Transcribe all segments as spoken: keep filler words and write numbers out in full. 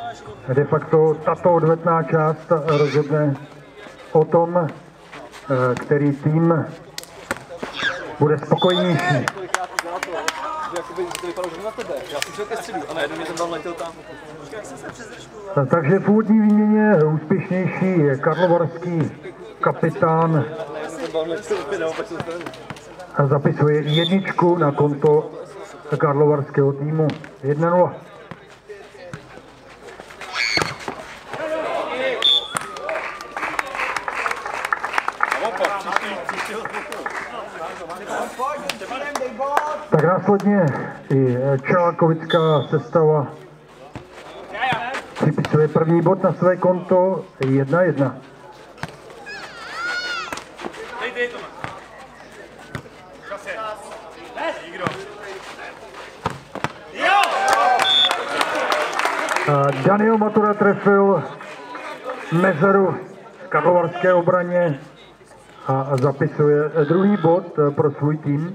de facto tato odvetná část rozhodne o tom, který tým bude spokojenější. Takže v úvodní výměně úspěšnější je karlovarský kapitán. Zapisuje jedničku na konto karlovarského týmu. jedna nula. Tak následně i Čelákovická sestava připisuje první bod na své konto jedna jedna. Daniel Matura trefil mezeru v karlovarské obraně a zapisuje druhý bod pro svůj tým.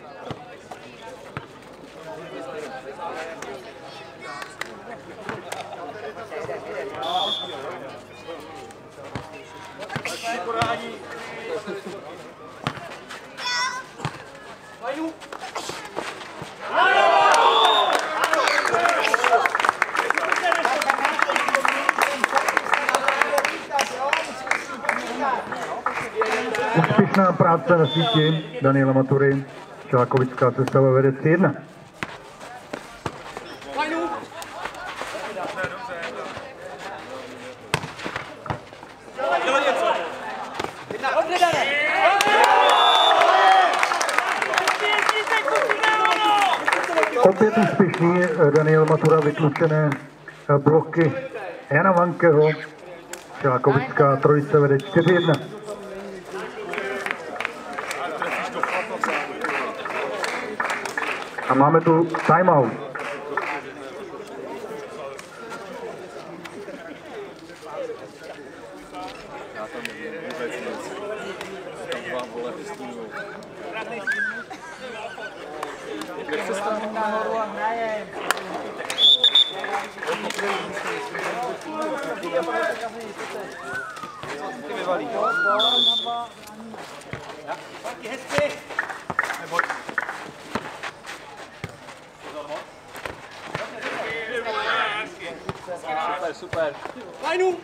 Úspěšná práce na síti Daniela Matury. Čelákovická sestava vede tři jedna. Opět úspěšný Daniel Matura, vytlučené bloky Jana Vankeho. Čelákovická trojice vede čtyři jedna. A máme tu timeout. Super, super. Lajnu!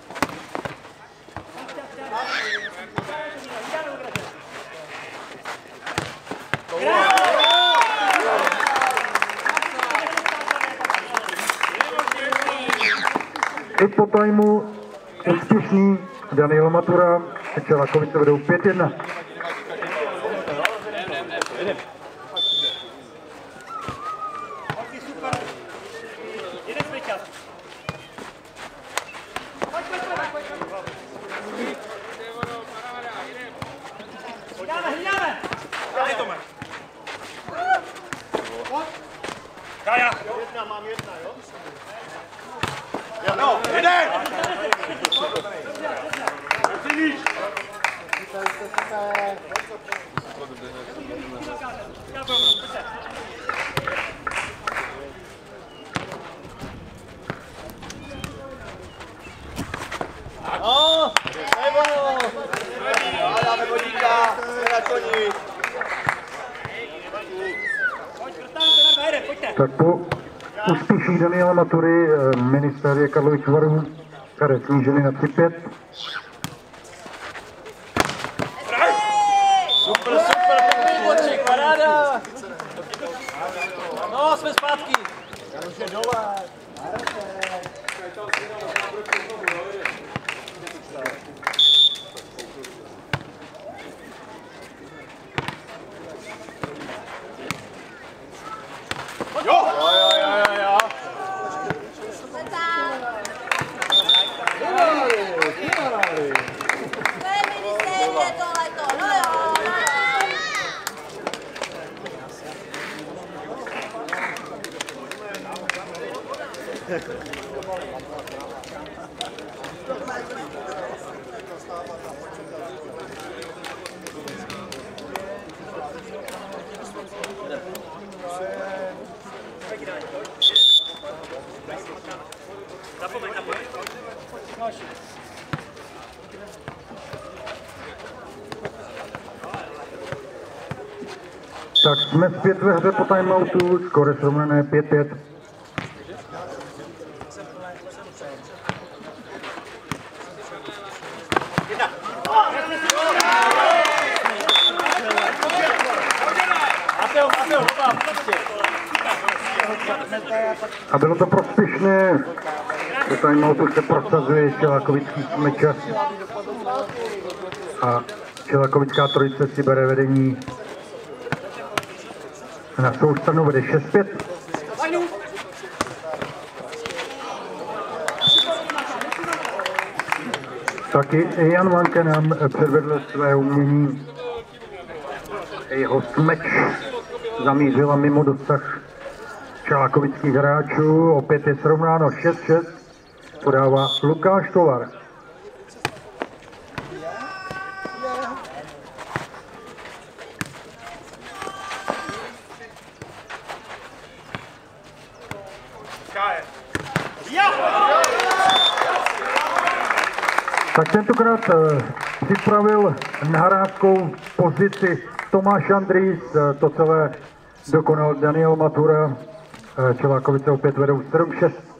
I po tajmu úspěšný Daniel Matura, Čelákovice vedou pět jedna. Kája! Jedna, mám jedna, jo? No, jeden! Finiš! No, nebo! Dáme vodíka, jsme na koni. Tak po úspěšných Daniela Matury minister je Karlovic Varů, které snížili na tři pět. Super, super, pěkný paráda. No, jsme zpátky. Já už je dole. Jo! Jo, jo, jo, jo. Tak jsme zpět ve hře po timeoutu, skóre srovnané pět pět. A bylo to prospěšné. Po timeoutu se prosazuje Čelákovický smečer. A Čelákovická trojice si bere vedení. Na svou stranu vede šest pět. Taky Jan Vanke nám předvedl své umění. Jeho smeč zamířila mimo dosah čelákovických hráčů. Opět je srovnáno šest šest. Podává Lukáš Tolar. Tak tentokrát uh, připravil nahrávkou pozici Tomáš Andrýs, uh, to celé dokonal Daniel Matura, uh, Čelákovice opět vedou sedm šest.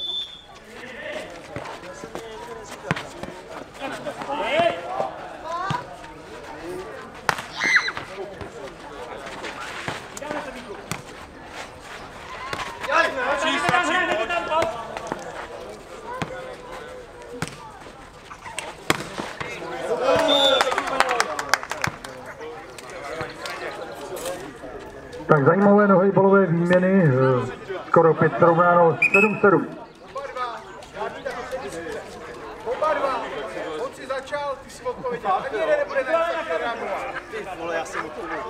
Tak zajímavé nohejbalové výměny, skoro opět srovnáno sedm sedm. Oba dva, on si začal, ty si odpověděl, ani jeden nebude reagovat. Ty vole, já jsem odpověděl.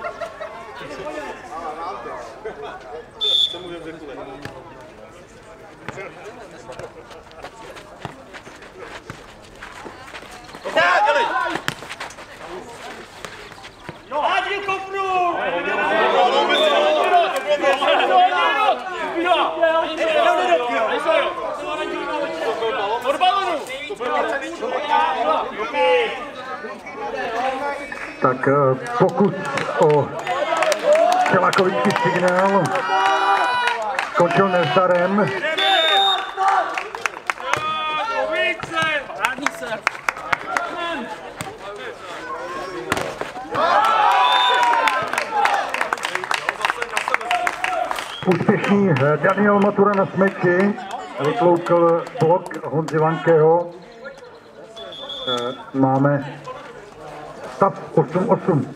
Co můžeme vykulit? Tak, dělej! No, hádil kopnu! Tak pokus o Čelákovický signál skončil nezdarem. Úspěšný Daniel Matura na smeči, vytloukl blok Honzy Vankeho. Máme stav osm osm.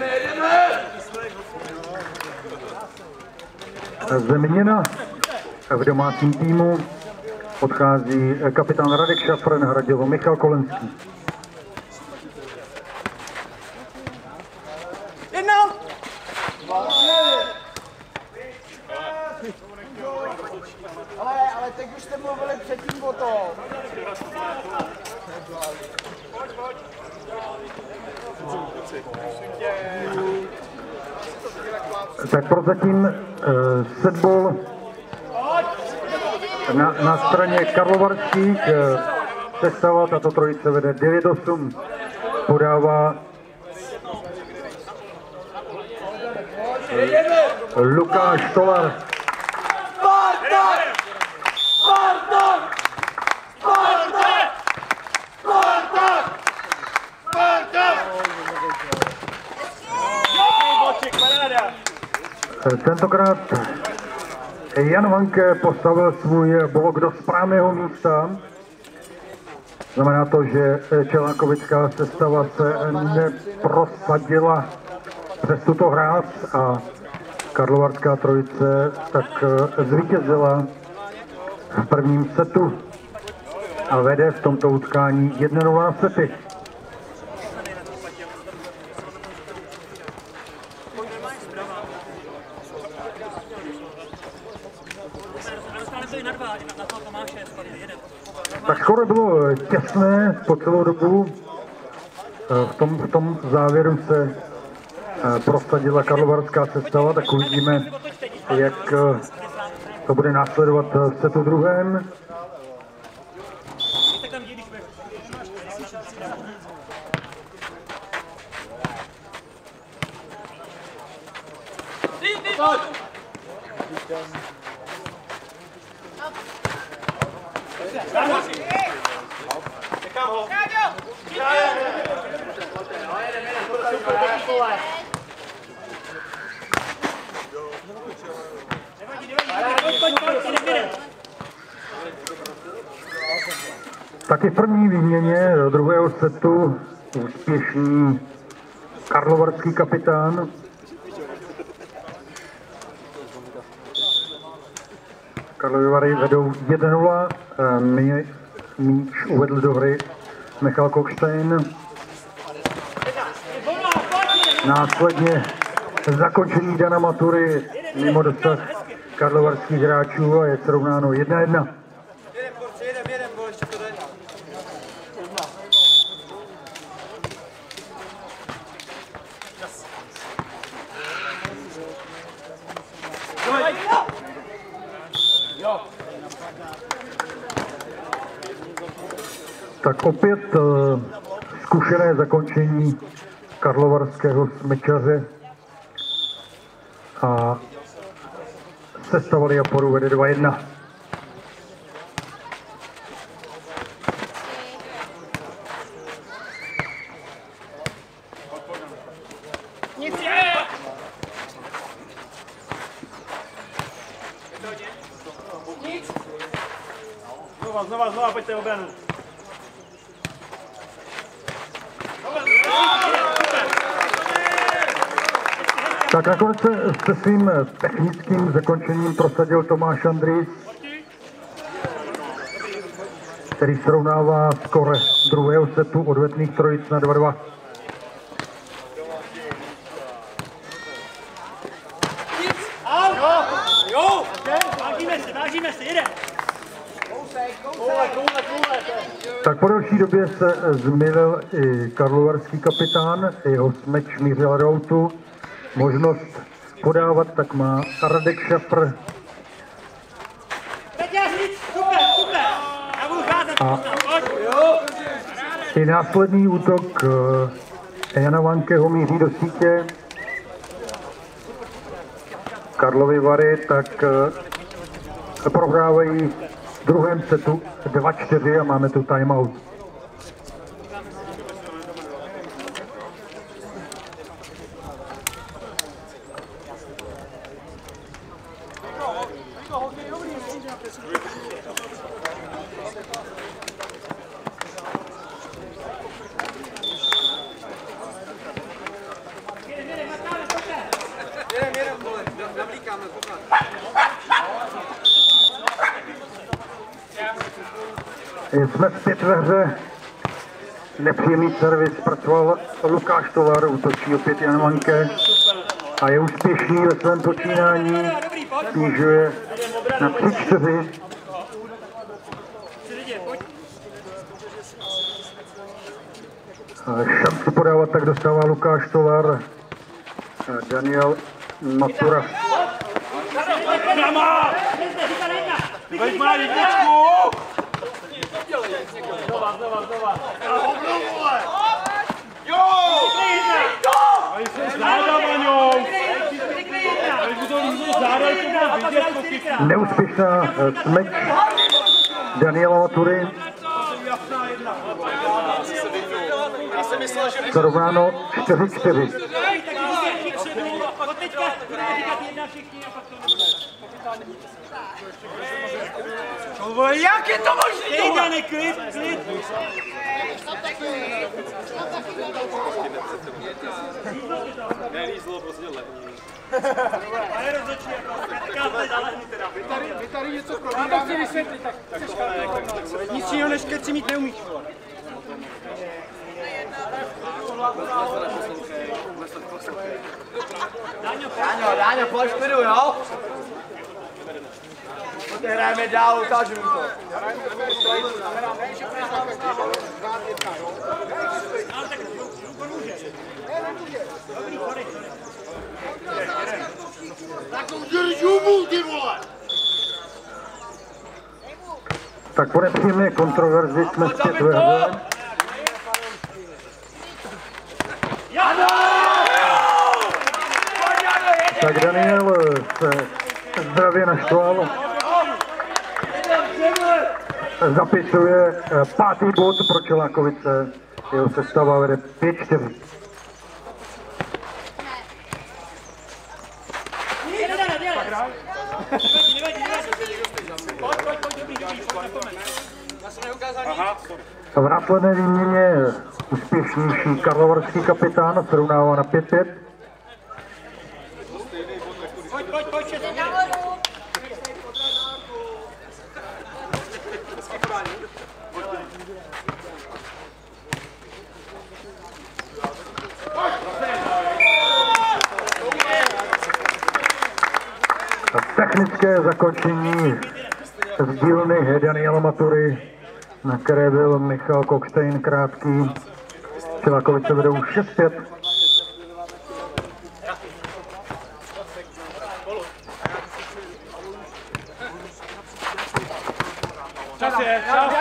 Změna v domácím týmu. Odchází kapitán Radek Šafr, nahradil ho Michal Kolenský. Ale, ale teď už jste mluvili předtím o tom. Tak prozatím uh, setball na, na straně karlovarských. Uh, sestava, tato trojice vede devět osm. Podává uh, Lukáš Tolar. Tentokrát Jan Vanke postavil svůj blok do správného místa. Znamená to, že Čelákovická sestava se neprosadila přes tuto hráz a karlovarská trojice tak zvítězila v prvním setu a vede v tomto utkání jedna nula na sety. Tak skoro bylo těsné po celou dobu. V tom, v tom závěru se prosadila karlovarská sestava, tak uvidíme, jak to bude následovat v setu druhém. Nechám ho. Taky v první výměně do druhého setu úspěšný karlovarský kapitán. Karlovy Vary vedou jedna nula, míč uvedl do hry Michal Kokštejn. Následně zakončení Dana Matury mimo dosah karlovarských hráčů a je srovnáno jedna jedna. Jeden porci, jeden, jeden, gol, ještě to jde. Tak opět uh, zkušené zakončení karlovarského smyčaře a sestava Liaporu vede dva jedna. Znova, znova, znova, pojďte obranu. Tak nakonec se, se svým technickým zakončením prosadil Tomáš Andrýs, který srovnává skóre druhého setu odvetných trojic na dva dva. Jo! Vážíme se, vážíme se, jede! Koule, koule, koule! Tak po delší době se zmýlil i karlovarský kapitán, jeho smeč mířil do autu. Možnost podávat tak má Radek Šafr. A i následný útok Jana Vankeho míří do sítě. Karlovy Vary tak prohrávají v druhém setu dva čtyři a máme tu timeout. Jeden, jeden, gol, navlíkáme, pořád. Jsme zpět ve hře. Nepříjemný servis zpracoval Lukáš Tovar, útočí opět Jan Vanke a je úspěšný ve svém počínání. Snižuje na tři čtyři. Šanci podávat tak dostává Lukáš Tovar. Daniel Matura. Pojď má jedničku! Znova, znova, znova. Jo! Ale jsi záda, Maňou! Ale jsi to lízl záda, to bylo vidět po chytě. Neúspěšná smeč Daniela Matury. Srovnáno čtyři čtyři. Jak je to možný? Jde, neklid, klid. Nelízlo, prostě levný. Ale rozhodčí, jako zalehni teda. Vy tady něco probíráme. Já to chci vysvětlit, tak nic jiného než keci mít neumíš. Dáňo, Dáňo, pojď klidu, jo? Hrajeme dál, ukážu mu to. Tak po nepříjemné kontroverzi jsme zpět ve hře. Tak Daniel se zdravě naštval. Zapisuje pátý bod pro Čelákovice. Jeho sestava vede pět čtyři. V následné výměně úspěšnější karlovarský kapitán srovnává na pět pět. Technické zakončení z dílny Daniela Matury, na které byl Michal Kokštejn krátký. Čelákovice vedou šest pět. Čas je, čas.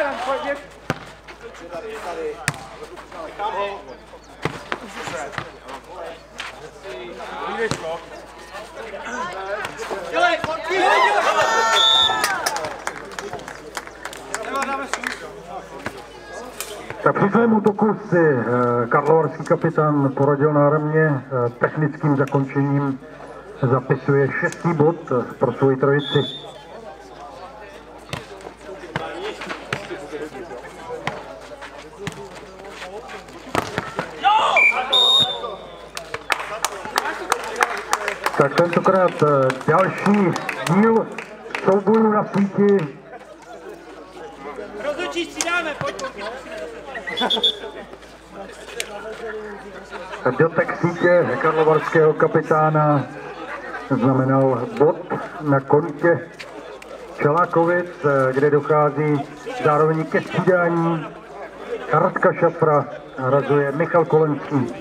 Tak při svém útoku si karlovarský kapitán poradil náramně, technickým zakončením zapisuje šestý bod pro svoji trojici. Tak tentokrát další díl soubojů na síti. Rozhodčí střídáme, pojď. Dotek sítě karlovarského kapitána znamenal bod na kontě Čelákovic, kde dochází zároveň ke střídání. Radka Šafra hrazuje Michal Kolenský.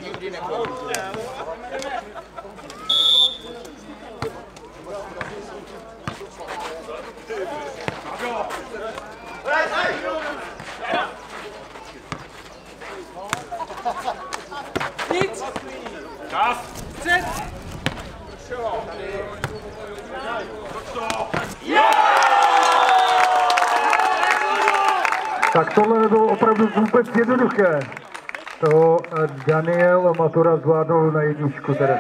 Tak tohle nebylo opravdu vůbec jednoduché. To Daniel Matura zvládnul na jedničku teda.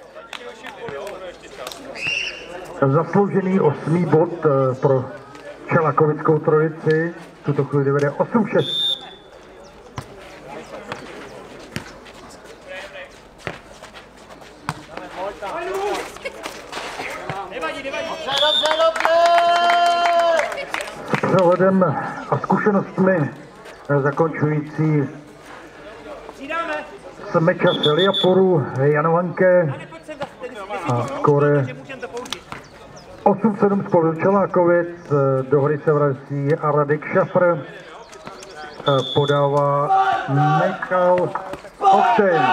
Zasloužený osmý bod pro Čelákovickou trojici. V tuto chvíli vede osm šest. S přehledem a zkušenostmi zakončující z meča Seliaporu Janovanke a skóre osm sedm spolu Čelákovic. Do hry se vrací Radek Šafr, podává Michal Kokštejn.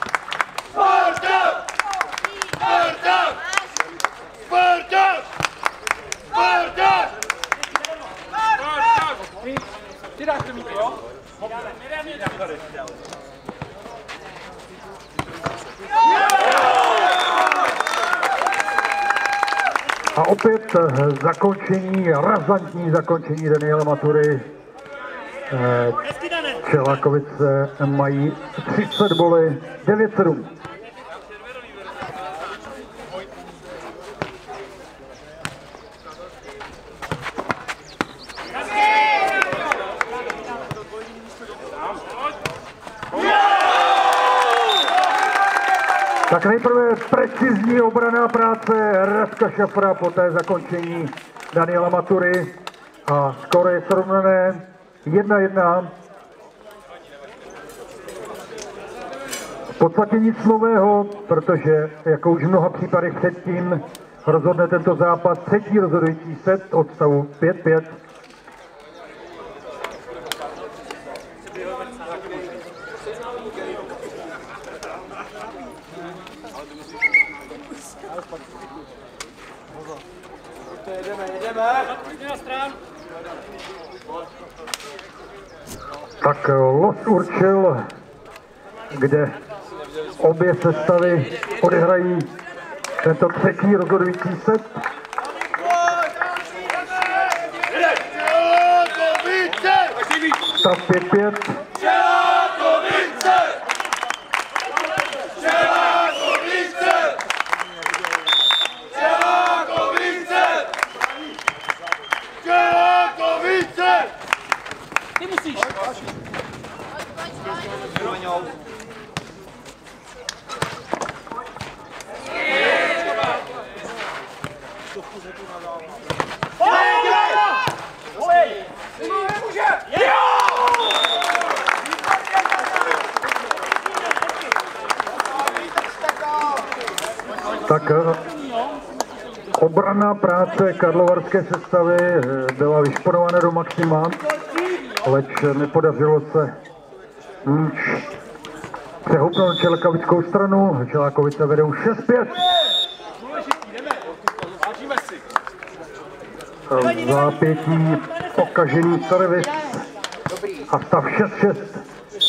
A opět zakončení, razantní zakončení Daniela Matury. Čelákovice mají třicet boly, devět sedm. Tak nejprve precizní obranná práce Radka Šafra, poté zakončení Daniela Matury a skóre je srovnané jedna jedna. V podstatě nic nového, protože jako už v mnoha případech předtím rozhodne tento zápas třetí rozhodující set od stavu pět pět. Jedeme, jedeme. Tak los určil, kde obě sestavy odehrají Tento třetí rozhodující set. Stav pět pět. Ty musíš. Tak obranná práce karlovarské sestavy byla vyšponovaná do maxima, leč nepodařilo se níž přehoupnout Čelakavickou stranu. Čelákovice vedou šest pět. V zápětí pokažený servis a stav šest šest.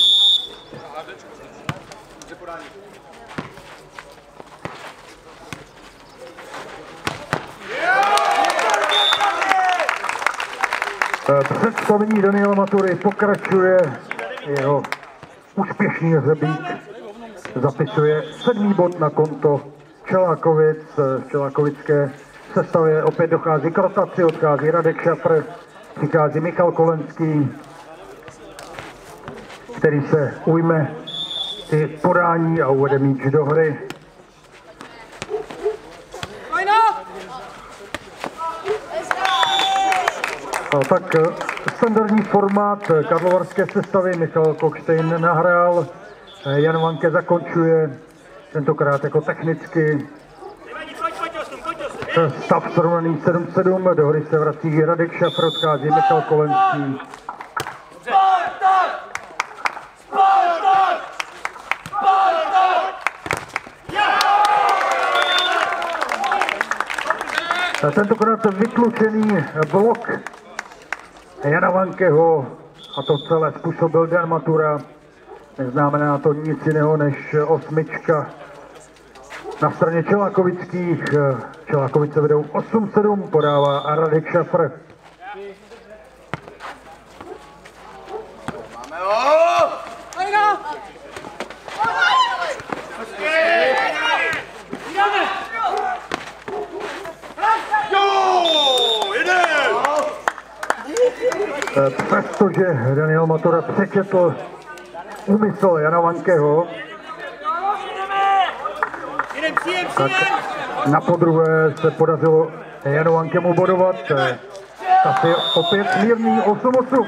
Představení Daniela Matury pokračuje, jeho úspěšný hřebík zapisuje sedmý bod na konto Čelákovic. V čelákovické sestavě opět dochází k rotaci, odchází Radek Šafr, přichází Michal Kolenský, který se ujme ty podání a uvede míč do hry. A tak standardní formát karlovarské sestavy Michal Kokštejn nahrál, Jan Vanke zakončuje, tentokrát jako technicky. Stav srovnaný sedm sedm, do hry se vrací Radek Šafr, odchází Michal Kolenský. Tentokrát vyklučený blok Jana Vankeho, a to celé způsobil Dan Matura. Neznamená to nic jiného než osmička na straně Čelákovických. Čelákovice vedou osm sedm, podává Radek Šafr. Přestože Daniel Matura přečetl úmysl Jana Vankeho, tak na podruhé se podařilo Janu Vankemu bodovat. Asi opět mírný osm osm.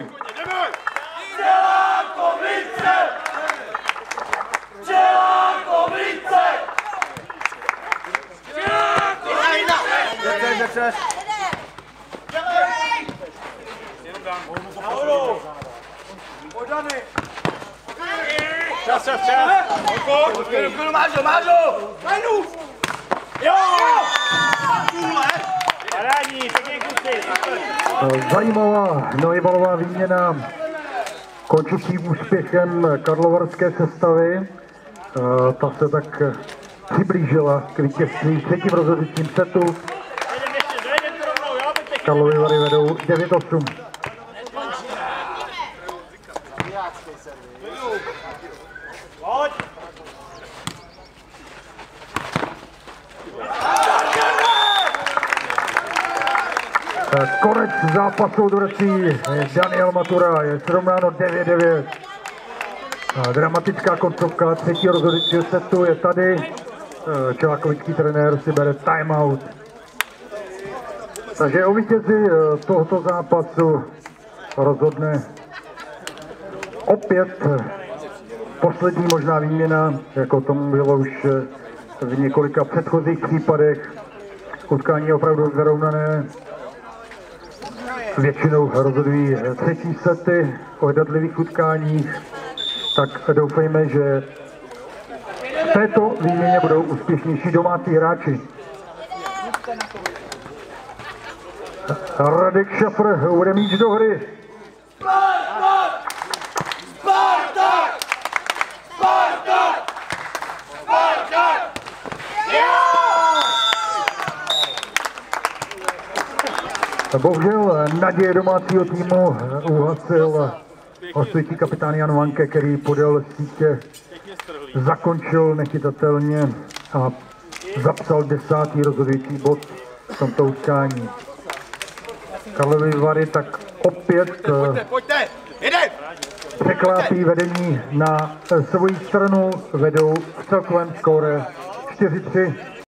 Čas, čas, čas! Mážo, mážo, mážo! Majnu! Jo! Parádní, pěkný kluci! Zajímavá novibalová výměna končící úspěchem karlovarské sestavy. Ta se tak přiblížila k vítězství třetím rozhodujícím setu. Karlovy Vary vedou devět osm. Konec zápasu vrací Daniel Matura, je srovnáno devět devět. Dramatická koncovka třetího rozhodujícího setu je tady. Čelákovický trenér si bere timeout. Takže o vítězi tohoto zápasu rozhodne opět poslední možná výměna, jako tomu bylo už v několika předchozích případech. Utkání je opravdu vyrovnané. Většinou rozhodují třetí sety o jednotlivých utkáních, tak doufejme, že v této výměně budou úspěšnější domácí hráči. Radek Šafr bude míč do hry. Spartak! Spartak! Spartak! Spartak! Jo! Bohužel naděje domácího týmu uhasil hostující kapitán Jan Vanke, který podél sítě zakončil nechytatelně a zapsal desátý rozhodující bod v tomto utkání. Karlovy Vary tak opět překlápí vedení na svoji stranu, vedou v celkovém skóre čtyři tři.